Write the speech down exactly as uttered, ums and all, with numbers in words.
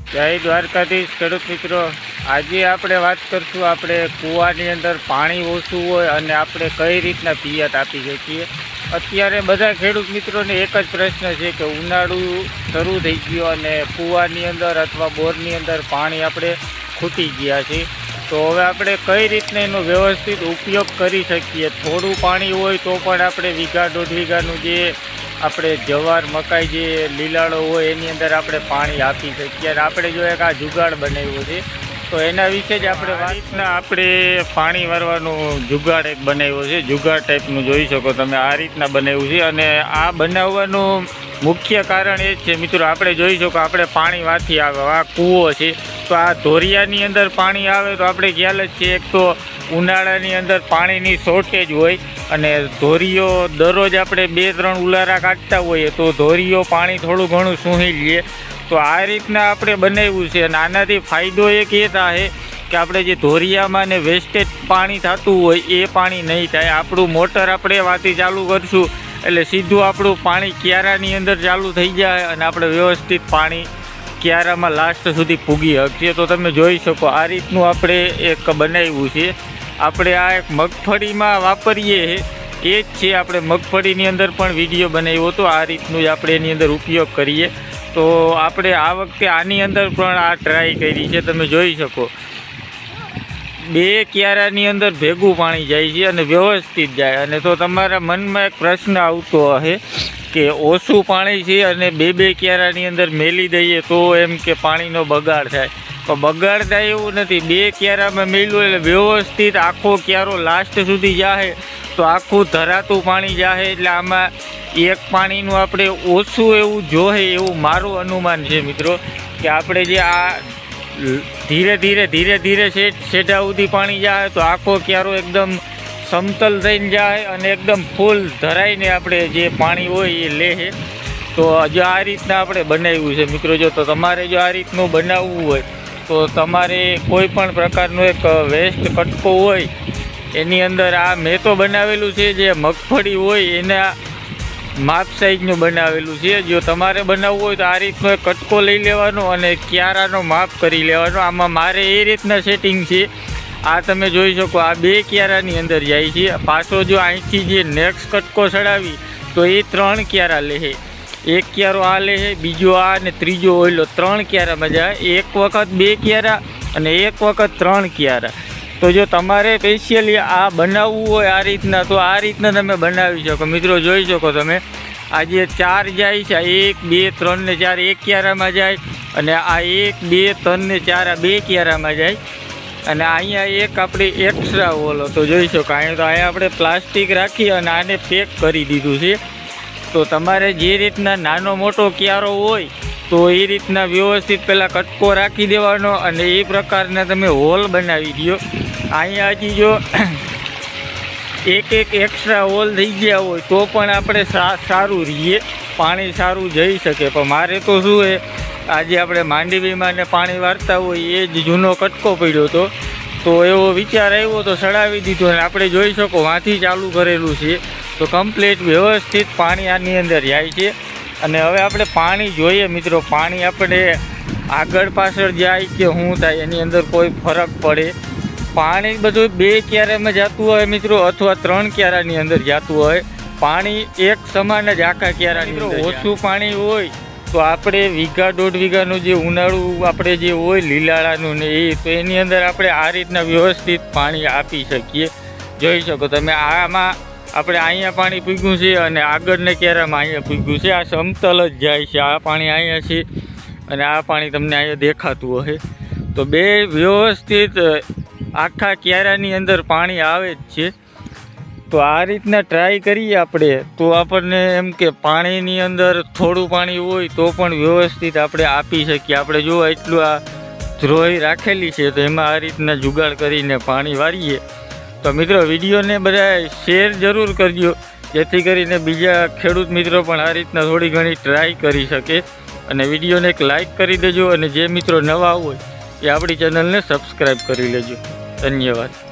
જય દ્વારકાધીશ ખેડૂત મિત્રો, આજે આપણે વાત કરશું આપણે કૂવાની અંદર પાણી ઓછું હોય અને આપણે કઈ રીતના પિયત આપી શકીએ। અત્યારે બધા ખેડૂત મિત્રોને એક જ પ્રશ્ન છે કે ઉનાળુ શરૂ થઈ ગયો અને કૂવાની અંદર અથવા બોરની અંદર પાણી આપણે ખૂટી ગયા છે, તો હવે આપણે કઈ રીતના એનો વ્યવસ્થિત ઉપયોગ કરી શકીએ। થોડું પાણી હોય તો પણ આપણે વીઘા દોઢ વીઘાનું જે આપણે જવાર મકાઈ જે લીલાળો હોય એની અંદર આપણે પાણી આપી શકીએ। અને આપણે જો એક આ જુગાડ બનાવ્યો છે તો એના વિશે જ આપણે આ રીતના આપણે પાણી વારવાનું જુગાડ એક બનાવ્યો છે, જુગાડ ટાઈપનું જોઈ શકો તમે, આ રીતના બનાવ્યું છે। અને આ બનાવવાનું મુખ્ય કારણ એ જ છે મિત્રો, આપણે જોઈ શકો આપણે પાણી વાથી આવે, આ કૂવો છે તો આ ધોરિયાની અંદર પાણી આવે તો આપણે ખ્યાલ જ છે, એક તો ઉનાળાની અંદર પાણીની શોર્ટેજ હોય અને ધોરીઓ દરરોજ આપણે બે ત્રણ ઉલારા કાઢતા હોઈએ તો ધોરીઓ પાણી થોડું ઘણું સૂંઘી લઈએ, તો આ રીતના આપણે બનાવ્યું છે। અને આનાથી ફાયદો એક એ થાય કે આપણે જે ધોરિયામાં ને વેસ્ટેજ પાણી થતું હોય એ પાણી નહીં થાય। આપણું મોટર આપણે વાથી ચાલુ કરશું એટલે સીધું આપણું પાણી ક્યારાની અંદર ચાલુ થઈ જાય અને આપણે વ્યવસ્થિત પાણી ક્યારામાં લાસ્ટ સુધી પૂગી શકીએ। તો તમે જોઈ શકો આ રીતનું આપણે એક બનાવ્યું છે। આપણે આ એક મગફળીમાં વાપરીએ એ જ છે, આપણે મગફળીની અંદર પણ વિડીયો બનાવ્યો હતો, આ રીતનું જ આપણે એની અંદર ઉપયોગ કરીએ। તો આપણે આ વખતે આની અંદર પણ આ ટ્રાય કરી છે, તમે જોઈ શકો બે ક્યારાની અંદર ભેગું પાણી જાય છે અને વ્યવસ્થિત જાય। અને તો તમારા મનમાં એક પ્રશ્ન આવતો હશે કે ઓછું પાણી છે અને બે બે ક્યારાની અંદર મેલી દઈએ તો એમ કે પાણીનો બગાડ થાય, તો બગાડ થાય એવું નથી। બે ક્યારામાં મેલ્યું એટલે વ્યવસ્થિત આખો ક્યારો લાસ્ટ સુધી જાહે તો આખું ધરાતું પાણી જાહે, એટલે આમાં એક પાણીનું આપણે ઓછું એવું જોહે એવું મારું અનુમાન છે મિત્રો, કે આપણે જે આ ધીરે ધીરે ધીરે ધીરે સેટ સેટા સુધી પાણી જાય તો આખો ક્યારો એકદમ સમતલ થઈને જાય અને એકદમ ફૂલ ધરાઈને આપણે જે પાણી હોય એ લે। તો જો આ રીતના આપણે બનાવ્યું છે મિત્રો, જો તો તમારે જો આ રીતનું બનાવવું હોય તો તમારે કોઈ પણ પ્રકારનો એક વેસ્ટ કટકો હોય એની અંદર આ મેં તો બનાવેલું છે જે મગફળી હોય એના માપ સાઈઝનું બનાવેલું છે। જો તમારે બનાવવું હોય તો આ રીતનો એક કટકો લઈ લેવાનો અને ક્યારાનો માપ કરી લેવાનો। આમાં મારે એ રીતના સેટિંગ છે, આ તમે જોઈ શકો આ બે ક્યારાની અંદર જાય છે, પાછો જો અહીંથી જે નેક્સ્ટ કટકો ચડાવી તો એ ત્રણ ક્યારા લે, એક ક્યારો આ લે, બીજો આ અને ત્રીજો ઓઈલો, ત્રણ ક્યારામાં જાય, એક વખત બે ક્યારા અને એક વખત ત્રણ ક્યારા। તો જો તમારે સ્પેશિયલી આ બનાવવું હોય આ રીતના તો આ રીતના તમે બનાવી શકો મિત્રો, જોઈ શકો તમે આ જે ચાર જાય છે, એક બે ત્રણ ને ચાર એક ક્યારામાં જાય અને આ એક બે ત્રણ ને ચાર આ બે ક્યારામાં જાય। અને અહીંયા એક આપણે એક્સ્ટ્રા ઓલો તો જોઈ શકો, અહીંયા તો અહીંયા આપણે પ્લાસ્ટિક રાખી અને આને પેક કરી દીધું છે। તો તમારે જે રીતના નાનો મોટો ક્યારો હોય તો એ રીતના વ્યવસ્થિત પહેલાં કટકો રાખી દેવાનો અને એ પ્રકારના તમે હોલ બનાવી દો। અહીંયા હજી જો એક એક એક્સ્ટ્રા હોલ થઈ ગયા હોય તો પણ આપણે સારું રહીએ, પાણી સારું જઈ શકે। પણ મારે તો શું છે, આજે આપણે માંડવીમાં ને પાણી વારતા હોય એ જ જૂનો કટકો પડ્યો હતો તો એવો વિચાર આવ્યો તો ચડાવી દીધો અને આપણે જોઈ શકો વાંથી ચાલુ કરેલું છે તો કમ્પ્લીટ વ્યવસ્થિત પાણી આની અંદર જાય છે। અને હવે આપણે પાણી જોઈએ મિત્રો, પાણી આપણે આગળ પાછળ જાય કે શું થાય એની અંદર કોઈ ફરક પડે, પાણી બધું બે ક્યારામાં જતું હોય મિત્રો અથવા ત્રણ ક્યારાની અંદર જતું હોય, પાણી એક સમાન જ આખા ક્યારાની અંદર। ઓછું પાણી હોય તો આપણે વીઘા દોઢ વીઘાનું જે ઉનાળું આપણે જે હોય લીલાળાનું ને એ તો એની અંદર આપણે આ રીતના વ્યવસ્થિત પાણી આપી શકીએ। જોઈ શકો તમે આમાં આપણે અહીંયા પાણી પૂગ્યું છે અને આગળને ક્યારામાં અહીંયા પૂગ્યું છે, આ સમતલ જ જાય છે, આ પાણી અહીંયા છે અને આ પાણી તમને અહીંયા દેખાતું હશે। તો બે વ્યવસ્થિત આખા ક્યારાની અંદર પાણી આવે જ છે। તો આ રીતના ટ્રાય કરીએ આપણે તો આપણને એમ કે પાણીની અંદર થોડું પાણી હોય તો પણ વ્યવસ્થિત આપણે આપી શકીએ। આપણે જો એટલું આ ધ્રોઈ રાખેલી છે તો એમાં આ રીતના જુગાડ કરીને પાણી વારીએ। તો મિત્રો વિડીયોને બધા શેર જરૂર કરજો જેથી કરીને બીજા ખેડૂત મિત્રો પણ આ રીતના થોડી ઘણી ટ્રાય કરી શકે। અને વિડીયોને એક લાઇક કરી દેજો અને જે મિત્રો નવા હોય એ આપણી ચેનલને સબસ્ક્રાઈબ કરી લેજો। ધન્યવાદ।